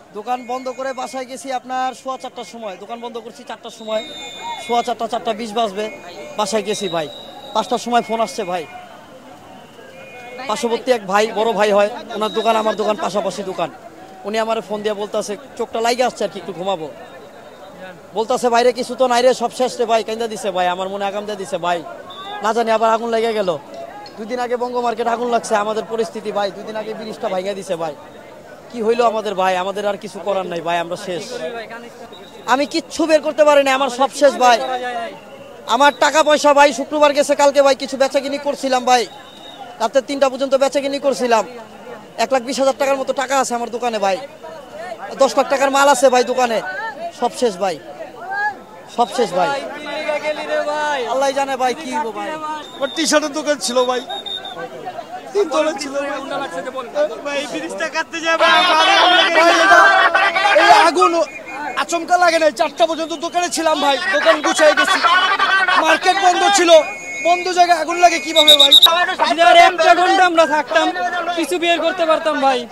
দোকান বন্ধ করে বাসায় গেছি আপনার 4:15টার সময়। দোকান বন্ধ করছি 4টার সময়, 4:15, 4:20 বাজবে। বাসায় গেছি ভাই, 5টার সময় ফোন আসছে ভাই। পার্শ্ববর্তী এক ভাই, বড় ভাই হয়, ওনার দোকান আমার দোকান পাশাপাশি দোকান। উনি আমার ফোন দিয়ে বলতেছে, চোখটা লাইগে আসছে আর কি, একটু ঘুমাবো। বলতেছে বাইরে কিছু তো নাই রে, সব শেষ রে ভাই, কাইন্দা দিছে ভাই, আমার মনে আগাম দিয়ে দিছে ভাই। না জানি আবার আগুন লেগে গেল। 2 দিন আগে বঙ্গ মার্কেট আগুন লাগছে, আমাদের পরিস্থিতি ভাই। 2 দিন আগে ব্রিজটা ভাঙিয়ে দিছে ভাই। কি হইলো আমাদের ভাই, আমাদের আর কিছু করার নাই ভাই, আমরা শেষ। আমি কিচ্ছু বের করতে পারি না, আমার সব শেষ ভাই। আমার টাকা পয়সা ভাই শুক্রবার গেছে, কালকে ভাই কিছু বেচাকিনি করছিলাম ভাই, রাতে 3টা পর্যন্ত বেচাকিনি করছিলাম। 1,20,000 টাকার মতো টাকা আছে আমার দোকানে ভাই, 10 লাখ টাকার মাল আছে ভাই দোকানে। সব শেষ ভাই, সব শেষ ভাই। আল্লাহ জানে ভাই কি হবো ভাই। আমার টি শার্টের দোকান ছিল ভাই, 3 তলা ছিল ভাই। ব্রিজটা কাটতে যাবে ভাই, এই আগুন আচমকা লাগে না। 4টা পর্যন্ত দোকানে ছিলাম ভাই, দোকান গুছিয়ে গেছি, মার্কেট বন্ধ ছিল। বন্ধ জায়গায় আগুন লাগে কিভাবে ভাই? আর 1টা ঘন্টা আমরা থাকতাম, কিছু বের করতে পারতাম ভাই।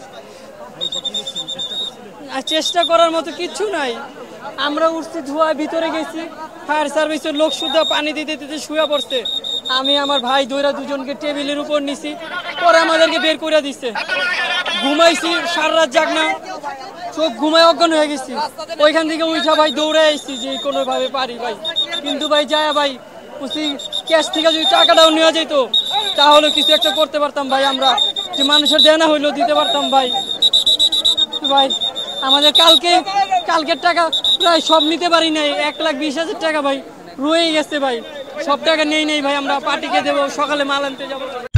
আর চেষ্টা করার মতো কিচ্ছু নাই। আমরা উঠছি, ধোঁয়া, ভিতরে গেছি, ফায়ার সার্ভিসের লোক শুধু পানি দিতে দিতে শুয়ে পড়ছে। আমি আমার ভাই দইরা দুজনকে টেবিলের উপর নিছি, পরে আমাদেরকে বের করে দিচ্ছে। ঘুমাইছি, সারা রাত জাগনা, চোখ ঘুমায় অজ্ঞান হয়ে গেছি। ওইখান থেকে উঠা ভাই দৌড়ে আসছি যে কোনোভাবে পারি ভাই। কিন্তু ভাই যায় ভাই বুঝছি, ক্যাশ থেকে যদি টাকাটাও নেওয়া যেত তাহলে কিছু একটা করতে পারতাম ভাই। আমরা যে মানুষের দেনা হইলেও দিতে পারতাম ভাই। ভাই আমাদের কালকের টাকা প্রায় সব নিতে পারি নাই, 1,20,000 টাকা ভাই রয়ে গেছে ভাই। সব টাকা নেই ভাই, আমরা পার্টিকে দেবো, সকালে মাল আনতে যাবো।